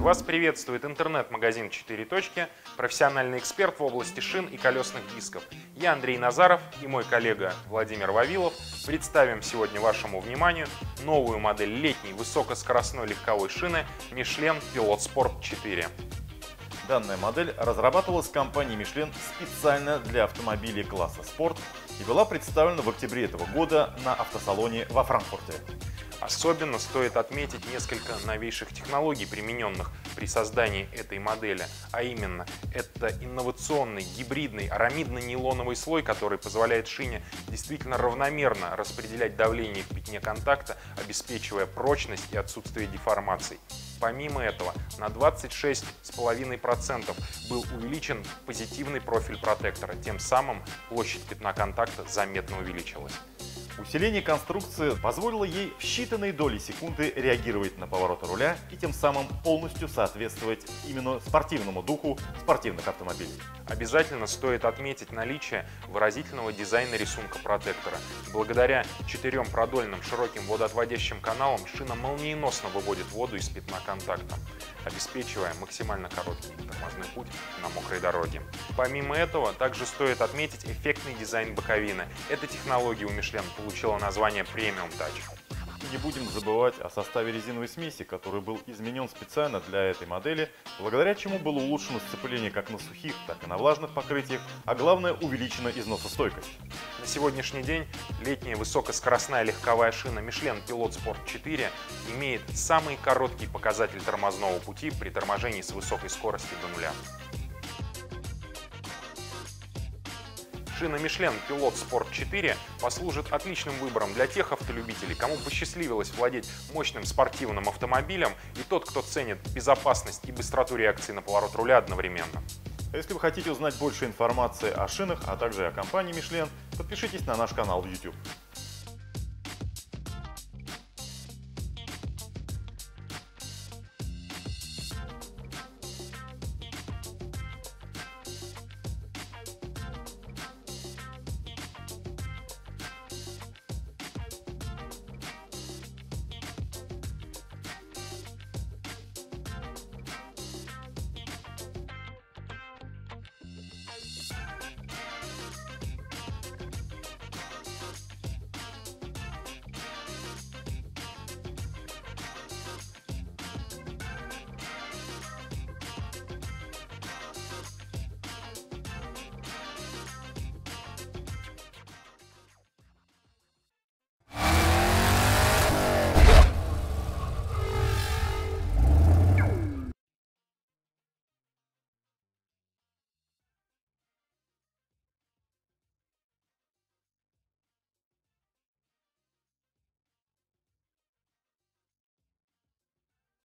Вас приветствует интернет-магазин «Четыре точки», профессиональный эксперт в области шин и колесных дисков. Я Андрей Назаров и мой коллега Владимир Вавилов представим сегодня вашему вниманию новую модель летней высокоскоростной легковой шины Michelin Pilot Sport 4. Данная модель разрабатывалась компанией Michelin специально для автомобилей класса спорт и была представлена в октябре этого года на автосалоне во Франкфурте. Особенно стоит отметить несколько новейших технологий, примененных при создании этой модели. А именно, это инновационный гибридный арамидно-нейлоновый слой, который позволяет шине действительно равномерно распределять давление в пятне контакта, обеспечивая прочность и отсутствие деформаций. Помимо этого, на 26,5% был увеличен позитивный профиль протектора, тем самым площадь пятна контакта заметно увеличилась. Усиление конструкции позволило ей в считанные доли секунды реагировать на повороты руля и тем самым полностью соответствовать именно спортивному духу спортивных автомобилей. Обязательно стоит отметить наличие выразительного дизайна рисунка протектора. Благодаря 4 продольным широким водоотводящим каналам шина молниеносно выводит воду из пятна контакта, обеспечивая максимально короткий тормозной путь на мокрой дороге. Помимо этого, также стоит отметить эффектный дизайн боковины. Эта технология у Michelin получила название Premium Touch. Не будем забывать о составе резиновой смеси, который был изменен специально для этой модели, благодаря чему было улучшено сцепление как на сухих, так и на влажных покрытиях, а главное увеличена износостойкость. На сегодняшний день летняя высокоскоростная легковая шина Michelin Pilot Sport 4 имеет самый короткий показатель тормозного пути при торможении с высокой скорости до нуля. Шина Michelin Pilot Sport 4 послужит отличным выбором для тех автолюбителей, кому посчастливилось владеть мощным спортивным автомобилем, и тот, кто ценит безопасность и быстроту реакции на поворот руля одновременно. А если вы хотите узнать больше информации о шинах, а также о компании Michelin, подпишитесь на наш канал в YouTube.